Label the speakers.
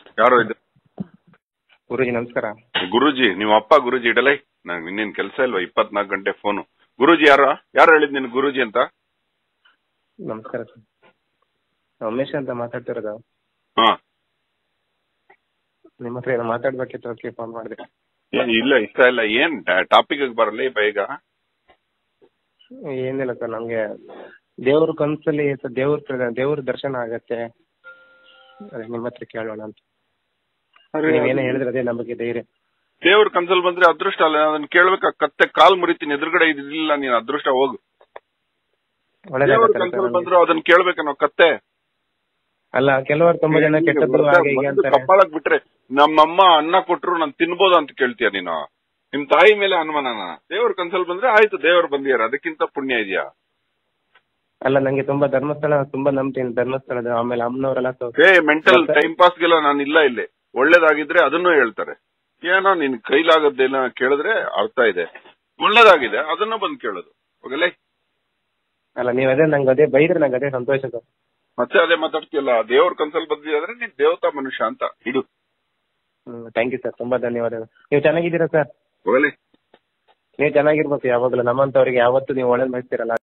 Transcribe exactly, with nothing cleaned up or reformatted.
Speaker 1: ಯಾರೋ ಇದ್ದ
Speaker 2: ಗುರುಜಿ ನಮಸ್ಕಾರ.
Speaker 1: ಗುರುಜಿ ನಿಮ್ಮ ಅಪ್ಪ ಗುರುಜಿ ಇಡಲೈ ನಂಗೆ ಇನ್ನೇನ್ ಕೆಲಸ ಇಲ್ವಾ ಇಪ್ಪತ್ನಾಲ್ಕು ಗಂಟೆ ಫೋನು. ಗುರುಜಿ ಯಾರೋ ಯಾರು ಹೇಳಿದ್ ನಿನ್ ಗುರುಜಿ ಅಂತ?
Speaker 2: ನಮಸ್ಕಾರ ಸರ್, ಉಮೇಶ್ ಅಂತ ಮಾತಾಡ್ತಿರೋದು.
Speaker 1: ಹಾ,
Speaker 2: ನಿಮ್ಮ ಹತ್ರ ಏನೋ ಮಾತಾಡ್ಬೇಕಿತ್ತು, ಅದಕ್ಕೆ ಫೋನ್ ಮಾಡಿದೆ.
Speaker 1: ಇಲ್ಲ ಇಷ್ಟ ಇಲ್ಲ. ಏನ್ ಟಾಪಿಕ್ ಬರಲ್ಲ ಬೇಗ?
Speaker 2: ಏನಿಲ್ಲ ಸರ್, ನಮ್ಗೆ ದೇವ್ರ ಕನ್ಸಲ್ಲಿ ದೇವ್ರ ದೇವ್ರ ದರ್ಶನ ಆಗತ್ತೆ, ಅದೇ ನಿಮ್ಮ ಹತ್ರ ಕೇಳೋಣ ಅಂತ. ನೀವೇನೇ ಹೇಳಿದ್ರೆ ಅದೇ ನಮಗೆ ಧೈರ್ಯ.
Speaker 1: ದೇವ್ರ ಕನ್ಸಲ್ ಬಂದ್ರೆ ಅದೃಷ್ಟ ಅಲ್ಲ, ಅದನ್ನ ಕೇಳ್ಬೇಕ. ಕತ್ತೆ ಕಾಲ್ ಮುರಿತೀನಿ, ಎದುರುಗಡೆ ಇದಿಲ್ಲ, ನೀನ್ ಅದೃಷ್ಟ ಹೋಗು. ದೇವ್ರ ಕನ್ಸಲ್ ಬಂದ್ರು ಅದನ್ನ ಕೇಳ್ಬೇಕ ನಾವು ಕತ್ತೆ
Speaker 2: ಅಲ್ಲ. ಕೆಲವರು ತುಂಬಾ ಜನ ಕೆಟ್ಟದ್ದು
Speaker 1: ಕಪ್ಪಾಳಕ್ ಬಿಟ್ರೆ ನಮ್ಮಮ್ಮ ಅನ್ನ ಕೊಟ್ರು ನಾನ್ ತಿನ್ಬೋದ ಅಂತ ಕೇಳ್ತೀಯ ನೀನು? ನಿಮ್ ತಾಯಿ ಮೇಲೆ ಅನುಮಾನನ? ದೇವ್ರ ಕನ್ಸಲ್ ಬಂದ್ರೆ ಆಯ್ತು, ದೇವ್ರು ಬಂದಿಯಾರ, ಅದಕ್ಕಿಂತ ಪುಣ್ಯ ಇದೆಯಾ?
Speaker 2: ಅಲ್ಲ, ನಂಗೆ ತುಂಬಾ ಧರ್ಮಸ್ಥಳ ತುಂಬಾ ನಂಬ್ತೀನಿ, ಧರ್ಮಸ್ಥಳದ. ಆಮೇಲೆ ಅಮ್ಮನವರೆಲ್ಲ
Speaker 1: ಏ ಮೆಂಟಲ್ ಟೈಮ್ ಪಾಸ್ಗೆಲ್ಲ ನಾನು ಇಲ್ಲ ಇಲ್ಲಿ. ಒಳ್ಳೇದಾಗಿದ್ರೆ ಅದನ್ನು ಹೇಳ್ತಾರೆ. ಏನೋ ನಿನ್ ಕೈಲಾಗದ್ದೇನ ಕೇಳಿದ್ರೆ ಅರ್ಥ ಇದೆ, ಒಳ್ಳೇದಾಗಿದೆ ಅದನ್ನ ಬಂದ್ ಕೇಳೋದು. ಹೋಗಲೇ.
Speaker 2: ಅಲ್ಲ, ನೀವ್ ಅದೇ ನಂಗೆ ಅದೇ ಬೈದ್ರೆ ನಂಗೆ ಅದೇ ಸಂತೋಷ ಸರ್.
Speaker 1: ಮತ್ತೆ ಅದೇ ಮಾತಾಡ್ತೀಯಲ್ಲ, ದೇವ್ರ ಕನ್ಸಲ್ ಬಂದಿದ್ರೆ ನೀನ್ ದೇವತಾ ಮನುಷ್ಯ ಅಂತ ಇಡು.
Speaker 2: ಹ್ಮ್, ಥ್ಯಾಂಕ್ ಯು ಸರ್, ತುಂಬಾ ಧನ್ಯವಾದಗಳು. ನೀವು ಚೆನ್ನಾಗಿದ್ದೀರಾ ಸರ್?
Speaker 1: ಹೋಗಲೇ.
Speaker 2: ನೀವು ಚೆನ್ನಾಗಿರ್ಬೇಕು ಯಾವಾಗಲೂ. ನಮ್ಮಂತವ್ರಿಗೆ ಯಾವತ್ತೂ ನೀವು ಒಳ್ಳೇದ್ ಮಾಡ್ತೀರಲ್ಲ.